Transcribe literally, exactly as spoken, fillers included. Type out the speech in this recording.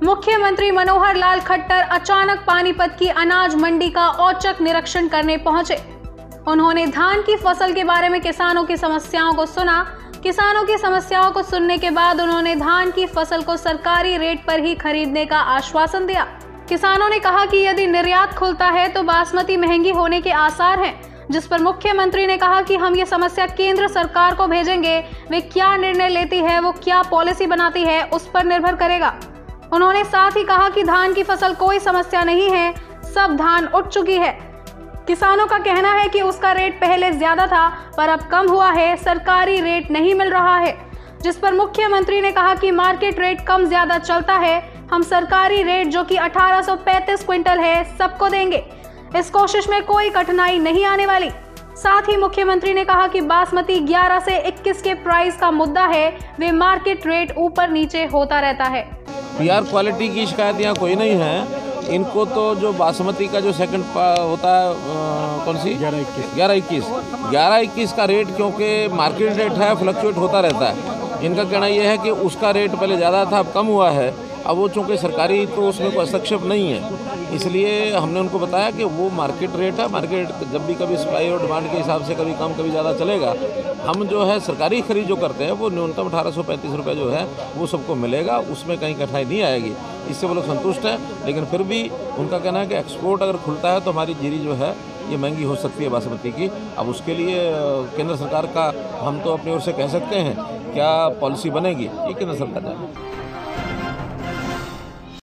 मुख्यमंत्री मनोहर लाल खट्टर अचानक पानीपत की अनाज मंडी का औचक निरीक्षण करने पहुंचे। उन्होंने धान की फसल के बारे में किसानों की समस्याओं को सुना। किसानों की समस्याओं को सुनने के बाद उन्होंने धान की फसल को सरकारी रेट पर ही खरीदने का आश्वासन दिया। किसानों ने कहा कि यदि निर्यात खुलता है तो बासमती महंगी होने के आसार हैं, जिस पर मुख्यमंत्री ने कहा कि हम ये समस्या केंद्र सरकार को भेजेंगे। वे क्या निर्णय लेती है, वो क्या पॉलिसी बनाती है, उस पर निर्भर करेगा। उन्होंने साथ ही कहा कि धान की फसल कोई समस्या नहीं है, सब धान उठ चुकी है। किसानों का कहना है कि उसका रेट पहले ज्यादा था पर अब कम हुआ है, सरकारी रेट नहीं मिल रहा है, जिस पर मुख्यमंत्री ने कहा कि मार्केट रेट कम ज्यादा चलता है, हम सरकारी रेट जो कि अठारह सौ पैंतीस क्विंटल है सबको देंगे। इस कोशिश में कोई कठिनाई नहीं आने वाली। साथ ही मुख्यमंत्री ने कहा कि बासमती ग्यारह से इक्कीस के प्राइस का मुद्दा है, वे मार्केट रेट ऊपर नीचे होता रहता है। यार क्वालिटी की शिकायत यहाँ कोई नहीं है। इनको तो जो बासमती का जो सेकंड होता है आ, कौन सी ग्यारह इक्कीस ग्यारह इक्कीस ग्यारह इक्कीस का रेट, क्योंकि मार्केट रेट है, फ्लक्चुएट होता रहता है। इनका कहना यह है कि उसका रेट पहले ज़्यादा था, अब कम हुआ है। अब वो चूँकि सरकारी तो उसमें कोई हस्तक्षेप नहीं है, इसलिए हमने उनको बताया कि वो मार्केट रेट है। मार्केट जब भी कभी सप्लाई और डिमांड के हिसाब से कभी कम कभी ज़्यादा चलेगा। हम जो है सरकारी खरीद जो करते हैं वो न्यूनतम अठारह सौ पैंतीस रुपये जो है वो सबको मिलेगा, उसमें कहीं कठिनाई नहीं आएगी। इससे वो लोग संतुष्ट हैं। लेकिन फिर भी उनका कहना है कि एक्सपोर्ट अगर खुलता है तो हमारी जीरी जो है ये महंगी हो सकती है बासमती की। अब उसके लिए केंद्र सरकार का हम तो अपनी ओर से कह सकते हैं क्या पॉलिसी बनेगी, ये केंद्र सरकार जाने।